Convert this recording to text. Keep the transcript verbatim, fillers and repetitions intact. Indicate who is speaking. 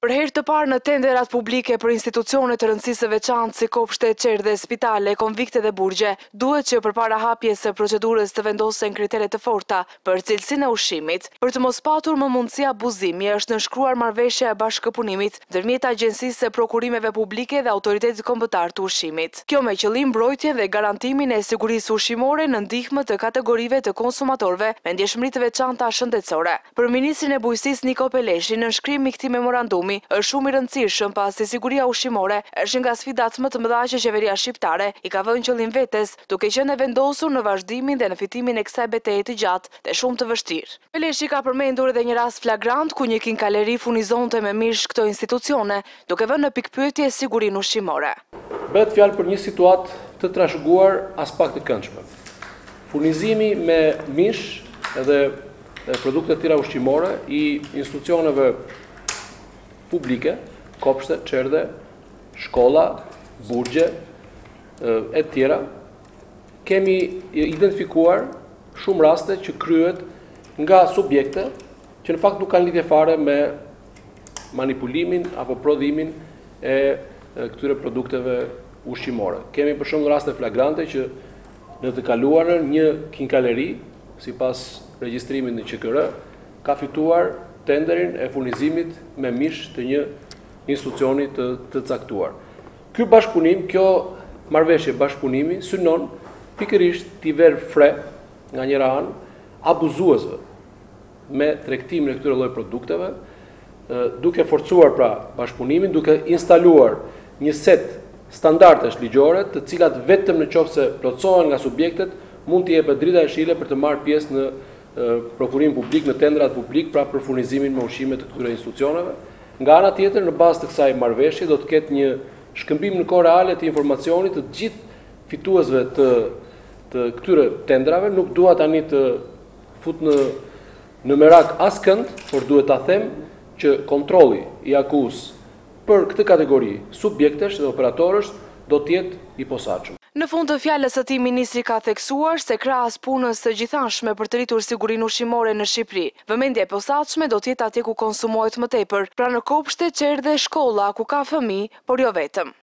Speaker 1: Për herë të parë në tenderat publike për institucione të rëndësisë së veçantë si kopshte, qerdhe, spitale, konvikte dhe burgje, duhet që përpara hapjes së procedurës të vendosen kriteret të forta për cilësinë e ushqimit. Për të mos patur më mundësi abuzimi, është nënshkruar marrëveshja e bashkëpunimit ndërmjet Agjencisë së Prokurimeve Publike dhe Autoritetit Kombëtar të Ushqimit. Kjo me qëllim mbrojtjen dhe garantimin e sigurisë ushqimore në ndihmë të kategorive të konsumatorëve me ndjeshmëri të veçanta shëndetësore. Për ministrin e bujqësisë Niko Peleshi, nënshkrimi i këtij memorandumi është shumë i rëndësishëm pasi siguria ushqimore është nga sfidat më të mëdha që qeveria shqiptare i ka vënë qëllim vetes, duke qenë e vendosur në vazhdimin dhe në fitimin e kësaj betejë të gjatë dhe shumë të vështirë. Peleshi ka përmendur edhe një rast flagrant ku një kinkaleri furnizonte me mish këto institucione, duke vënë në pikpyetje sigurinë ushqimore.
Speaker 2: Bëhet fjalë për një situatë të trashëguar as pak të këndshme. Furnizimi me mish edhe produkte të tjera ushqimore i institucioneve publike, kopshte, qerdhe, shkolla, burgje, e tjera, kemi identifikuar shumë raste që kryhet nga subjekte që në fakt nuk kanë lidhje fare me manipulimin apo prodhimin e këtyre produkteve ushqimore. Kemi për shumë raste flagrante që në të kaluarën një kinkaleri, sipas regjistrimit në Q K R, ka fituar tenderin e furnizimit me mish të një institucioni të, të caktuar. Ky bashkëpunim, kjo marrëveshje bashkëpunimi, synon pikërisht t'i ver fre nga njëra anë abuzuesve me tregtimin e këtyre lloj produkteve, duke forcuar pra bashkëpunimin, duke instaluar një set standardesh ligjore, të cilat vetëm në qoftë se plotësohen nga subjektet, mund t'i jepet drita e shile për të marrë pjesë në prokurim publik, në tendrat publik, pra për furnizimin me ushqime të këtyre institucioneve. Nga ana tjetër, në bazë të kësaj marrëveshje, do të ketë një shkëmbim në kohë reale të informacionit të gjithë fituesve të, të këtyre tendrave. Nuk dua tani të fut në, në merak askënd, por duhet ta them që kontrolli i akuzë për këtë kategori subjektesh dhe operatorësh do të jetë i posaçëm.
Speaker 1: Në fund të fjalës së tij, ministri ka theksuar se krahas punës së gjithanshme për të rritur sigurinë ushqimore në Shqipëri, vëmendja e posaçme do të jetë atje ku konsumohet më tepër, pra në kopshte, qerdhe, shkolla, ku ka fëmijë, por jo vetëm.